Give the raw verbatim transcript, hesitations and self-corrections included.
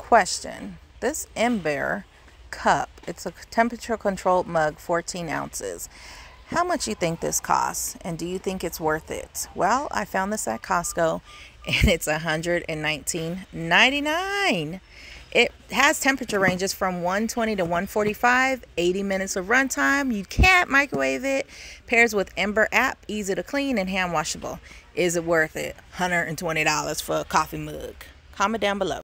Question. This Ember cup, it's a temperature controlled mug, fourteen ounces. How much you think this costs, and do you think it's worth it? Well, I found this at Costco and it's one hundred nineteen ninety-nine. It has temperature ranges from one twenty to one forty-five, eighty minutes of runtime. You can't microwave it. Pairs with Ember app, easy to clean and hand washable. Is it worth it? one hundred twenty dollars for a coffee mug. Comment down below.